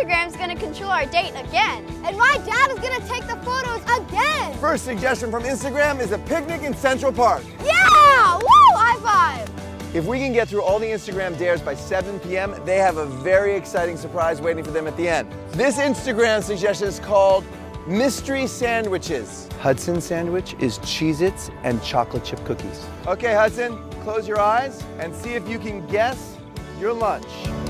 Instagram's gonna control our date again. And my dad is gonna take the photos again. First suggestion from Instagram is a picnic in Central Park. Yeah! Woo! High five! If we can get through all the Instagram dares by 7 p.m., they have a very exciting surprise waiting for them at the end. This Instagram suggestion is called Mystery Sandwiches. Hudson's sandwich is Cheeze-Its and chocolate chip cookies. Okay, Hudson, close your eyes and see if you can guess your lunch.